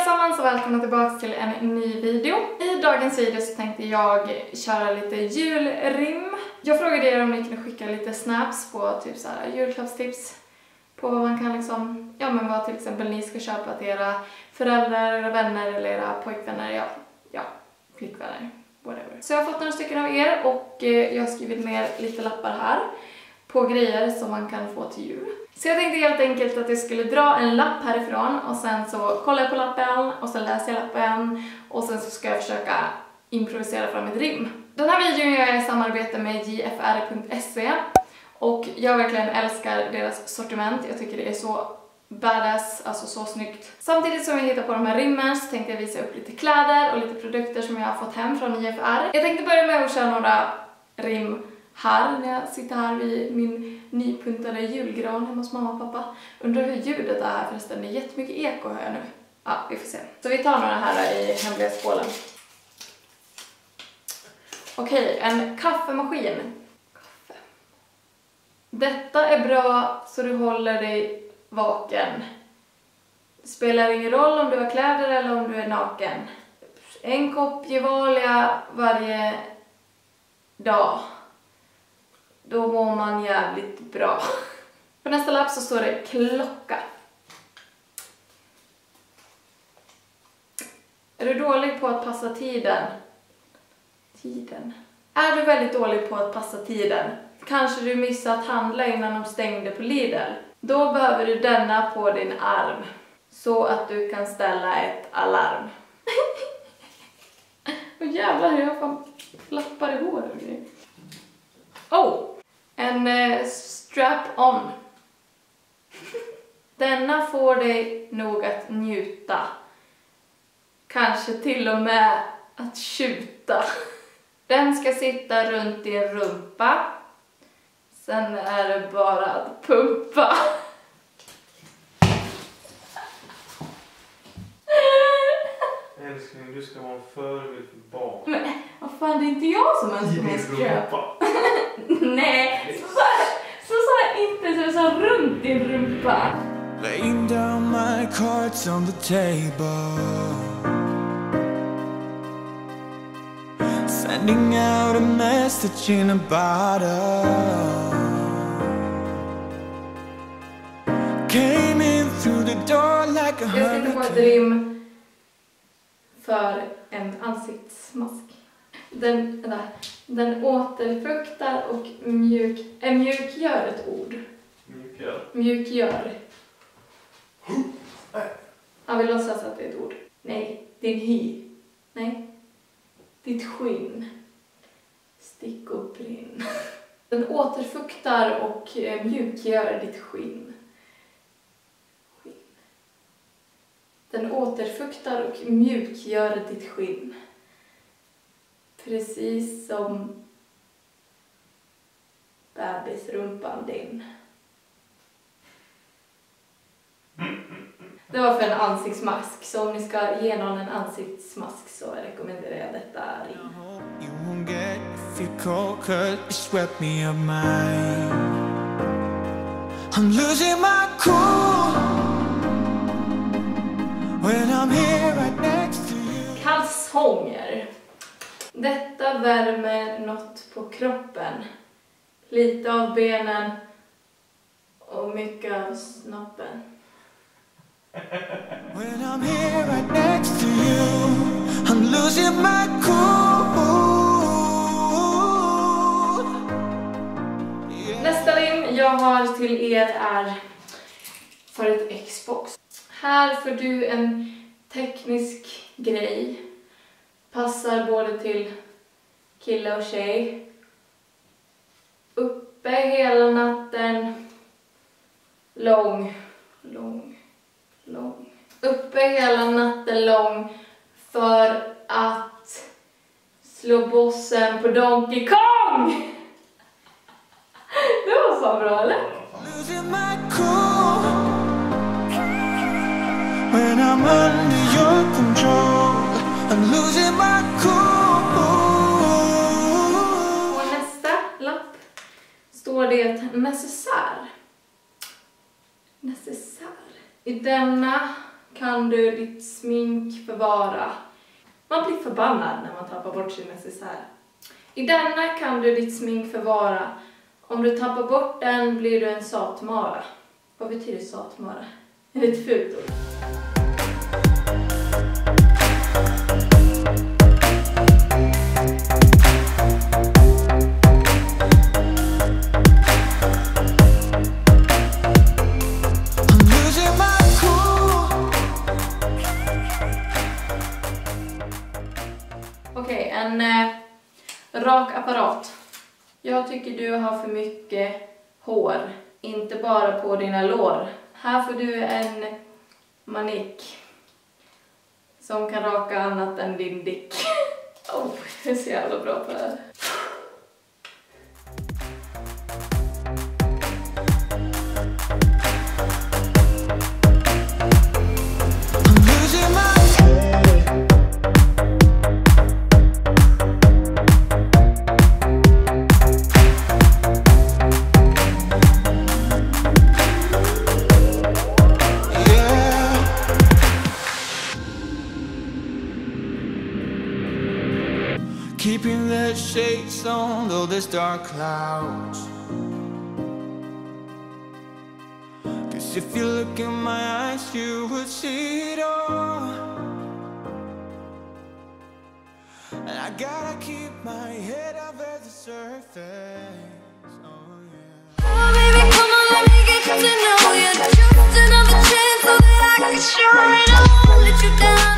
allesammans och välkomna tillbaka till en ny video. I dagens video så tänkte jag köra lite julrim. Jag frågade er om ni kunde skicka lite snaps på typ så här julklappstips på vad man kan liksom, ja men vad till exempel ni ska köpa till era föräldrar, era vänner eller era pojkvänner, ja, flickvänner, whatever. Så jag har fått några stycken av er och jag har skrivit ner lite lappar här på grejer som man kan få till jul. Så jag tänkte helt enkelt att jag skulle dra en lapp härifrån och sen så kollar jag på lappen och sen läser jag lappen och sen så ska jag försöka improvisera fram ett rim. Den här videon gör jag i samarbete med jfr.se och jag verkligen älskar deras sortiment. Jag tycker det är så badass, alltså så snyggt. Samtidigt som jag hittar på de här rimmen så tänkte jag visa upp lite kläder och lite produkter som jag har fått hem från JFR. Jag tänkte börja med att köra några rim här när jag sitter här vid min nypuntade julgran hemma hos mamma och pappa. Undrar hur ljudet är här förresten, det är jättemycket eko hör jag nu. Ja, vi får se. Så vi tar några här i hemliga skålen. Okej, en kaffemaskin. Kaffe. Detta är bra så du håller dig vaken. Det spelar ingen roll om du har kläder eller om du är naken. En kopp Gevalia varje dag. Då mår man jävligt bra. På nästa lapp så står det klocka. Är du dålig på att passa tiden? Är du väldigt dålig på att passa tiden? Kanske du missade att handla innan de stängde på Lidl. Då behöver du denna på din arm. Så att du kan ställa ett alarm. Åh jävlar, jag har fan lappar i håret och grejer. Oh! En strap-on. Denna får dig nog att njuta. Kanske till och med att tjuta. Den ska sitta runt din rumpa. Sen är det bara att pumpa. Älskling, du ska vara en förebild för barn. Men vad fan, det är inte jag som önskar mig strap. Nej, så sa jag inte, så jag sa runt din rumpa. Laying down my cards on the table, sending out a message in a bottle. Came in through the door like a Jag ska få ett rim för en ansiktsmask. Den återfuktar och mjukgör ett ord. Mjukgör. Han vill låtsas att det är ett ord. Nej, din hy. Nej. Ditt skinn. Stick och brinn. Den återfuktar och mjukgör ditt skinn. Den återfuktar och mjukgör ditt skinn. Precis som bebisrumpan din. Det var för en ansiktsmask, så om ni ska ge någon en ansiktsmask så rekommenderar jag detta rim. You won't get difficult 'cause you swept me of mine. I'm losing my cool when I'm here right next to you. Kalsonger. Detta värmer något på kroppen. Lite av benen och mycket av snoppen. When I'm here right next to you, I'm losing my cool. Yeah. Nästa rim jag har till er är för ett Xbox. Här får du en teknisk grej. Passar både till kille och tjej. Uppe hela natten. Lång. Uppe hela natten lång. För att slå bossen på Donkey Kong. Det var så bra, eller? Losing my cool when I'm under your control. I'm losing my cool. På nästa lapp står det necessär. I denna kan du ditt smink förvara? Man blir förbannad när man tappar bort sin necessär. I denna kan du ditt smink förvara. Om du tappar bort den blir du en satmara. Vad betyder satmara? Är det ett fult ord? Okej, en rak apparat. Jag tycker du har för mycket hår. Inte bara på dina lår. Här får du en manik. Som kan raka annat än din dick. Oh, jag är så jävla bra på det här. Keeping the shades on though there's dark clouds. 'Cause if you look in my eyes you would see it all. And I gotta keep my head over the surface. Oh yeah. Oh baby, come on, let me get to know you. Just another chance so that I can shine. I won't let you down.